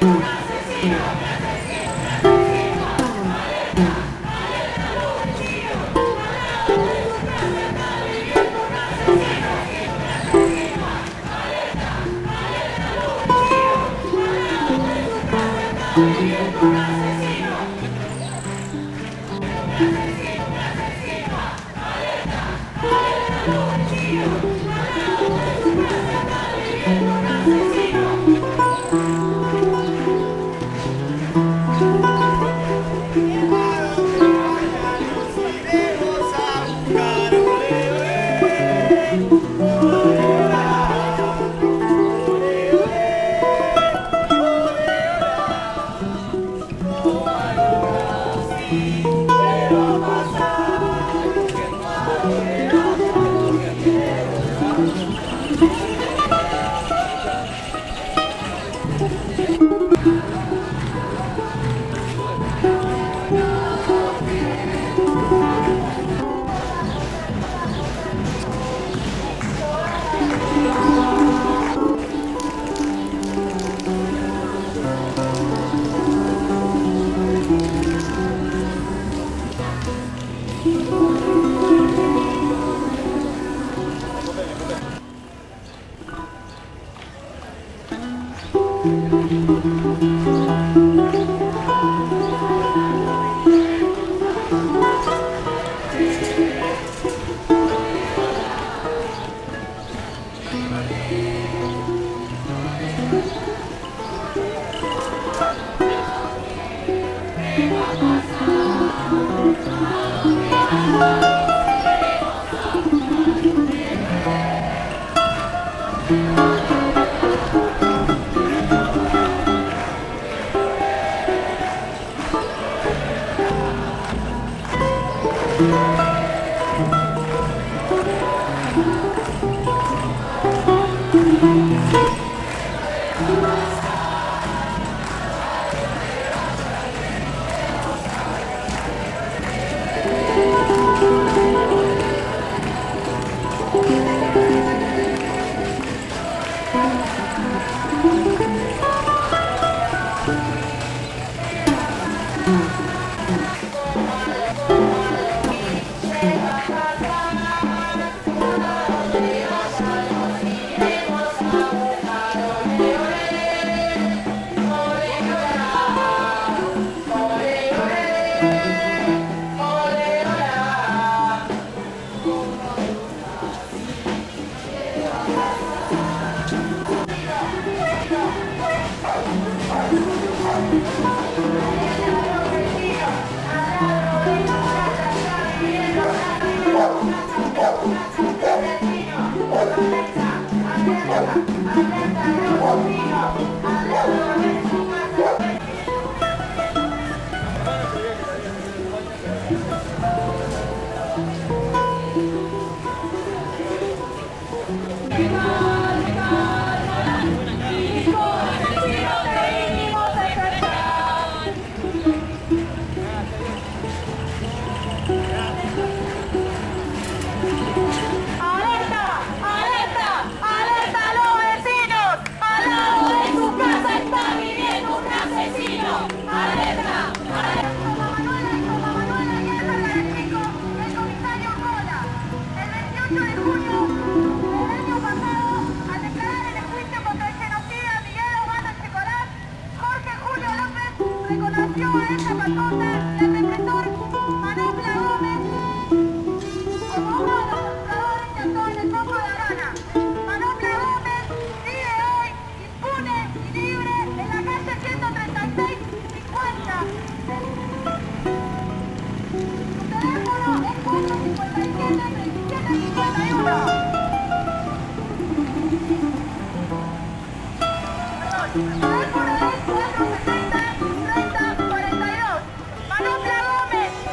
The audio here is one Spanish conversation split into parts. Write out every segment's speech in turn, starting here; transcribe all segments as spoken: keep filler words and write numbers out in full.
Manopla Gómez.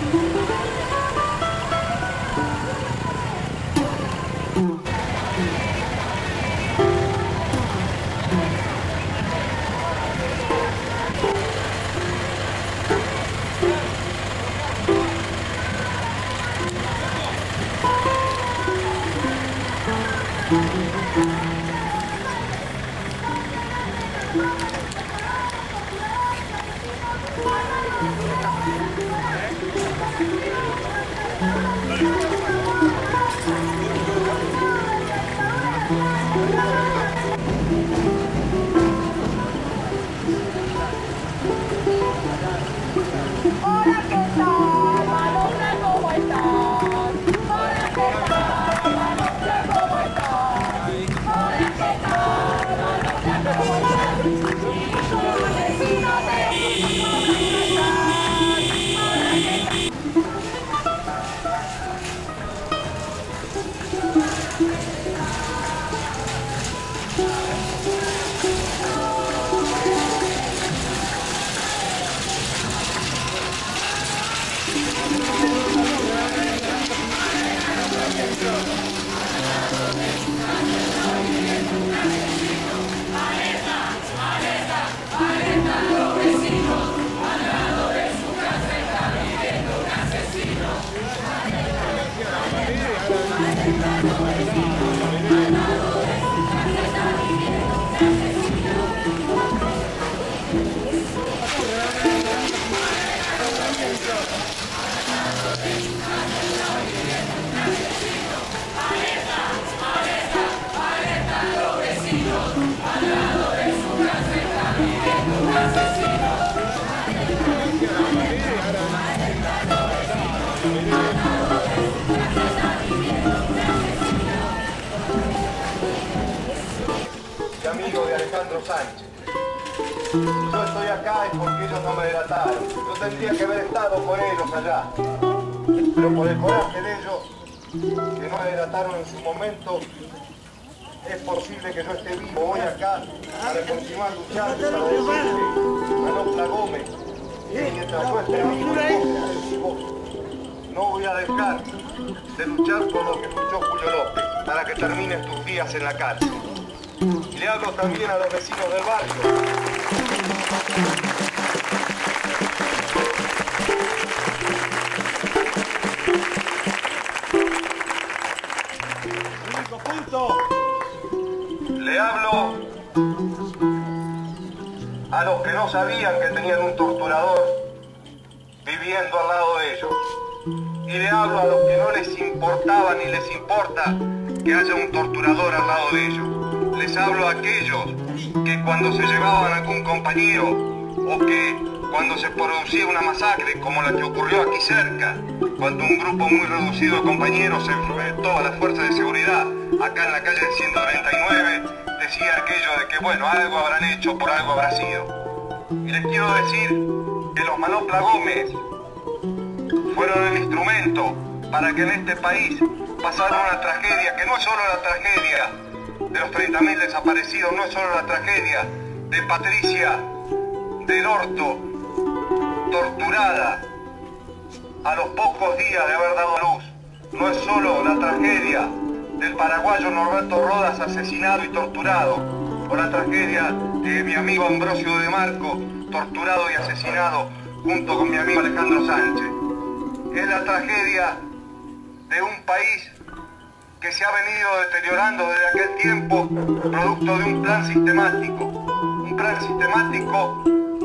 Amigo de Alejandro Sánchez. Si yo estoy acá es porque ellos no me delataron. Yo tendría que haber estado con ellos allá. Pero por el coraje de ellos, que no me delataron en su momento, es posible que yo esté vivo hoy acá para continuar luchando, para decirle a Manopla Gómez que mientras yo esté vivo, no voy a dejar de luchar por lo que luchó Julio López, para que terminen tus días en la cárcel. Y le hablo también a los vecinos del barrio. Único punto. Le hablo a los que no sabían que tenían un torturador viviendo al lado de ellos. Y le hablo a los que no les importaba ni les importa que haya un torturador al lado de ellos. Les hablo a aquellos que cuando se llevaban a algún compañero o que cuando se producía una masacre como la que ocurrió aquí cerca, cuando un grupo muy reducido de compañeros se enfrentó a las fuerzas de seguridad acá en la calle ciento treinta y nueve, decía aquello de que bueno, algo habrán hecho, por algo habrá sido. Y les quiero decir que los Manopla Gómez fueron el instrumento para que en este país pasara una tragedia que no es solo la tragedia de los treinta mil desaparecidos, no es solo la tragedia de Patricia del Orto, torturada a los pocos días de haber dado a luz, no es solo la tragedia del paraguayo Norberto Rodas asesinado y torturado, o la tragedia de mi amigo Ambrosio de Marco, torturado y asesinado junto con mi amigo Alejandro Sánchez. Es la tragedia de un país que se ha venido deteriorando desde aquel tiempo, producto de un plan sistemático. Un plan sistemático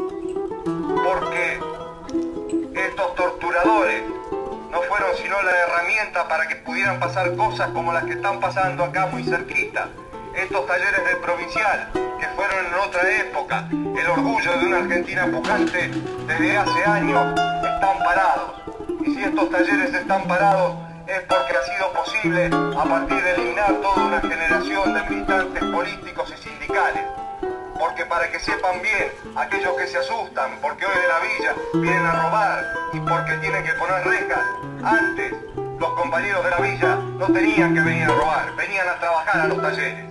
porque estos torturadores no fueron sino la herramienta para que pudieran pasar cosas como las que están pasando acá muy cerquita. Estos talleres del Provincial, que fueron en otra época el orgullo de una Argentina pujante, desde hace años están parados. Y si estos talleres están parados, es porque ha sido posible a partir de eliminar toda una generación de militantes políticos y sindicales. Porque para que sepan bien, aquellos que se asustan, porque hoy de la villa vienen a robar y porque tienen que poner rejas, antes los compañeros de la villa no tenían que venir a robar, venían a trabajar a los talleres.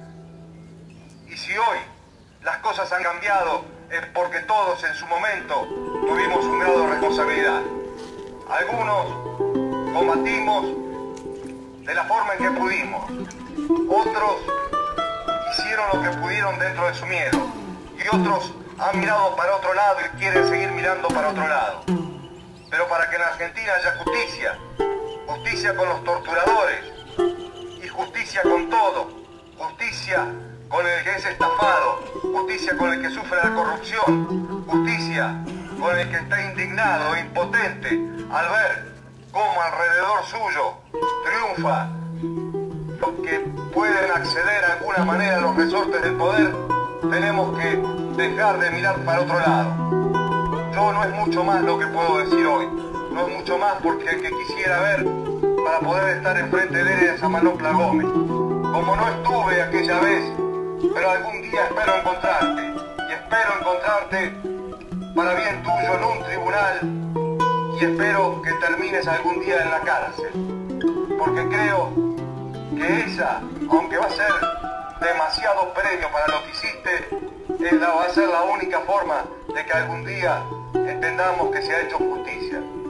Y si hoy las cosas han cambiado, es porque todos en su momento tuvimos un grado de responsabilidad. Algunos combatimos de la forma en que pudimos. Otros hicieron lo que pudieron dentro de su miedo. Y otros han mirado para otro lado y quieren seguir mirando para otro lado. Pero para que en Argentina haya justicia, justicia con los torturadores y justicia con todo, justicia con el que es estafado, justicia con el que sufre la corrupción, justicia con el que está indignado e impotente al ver cómo alrededor suyo triunfa los que pueden acceder de alguna manera a los resortes del poder. Tenemos que dejar de mirar para otro lado. Yo no es mucho más lo que puedo decir hoy, no es mucho más porque el que quisiera ver para poder estar enfrente de él es a Manopla Gómez. Como no estuve aquella vez, pero algún día espero encontrarte, y espero encontrarte para bien tuyo en un tribunal, y espero que termines algún día en la cárcel, porque creo que esa, aunque va a ser demasiado premio para lo que hiciste, es la, va a ser la única forma de que algún día entendamos que se ha hecho justicia.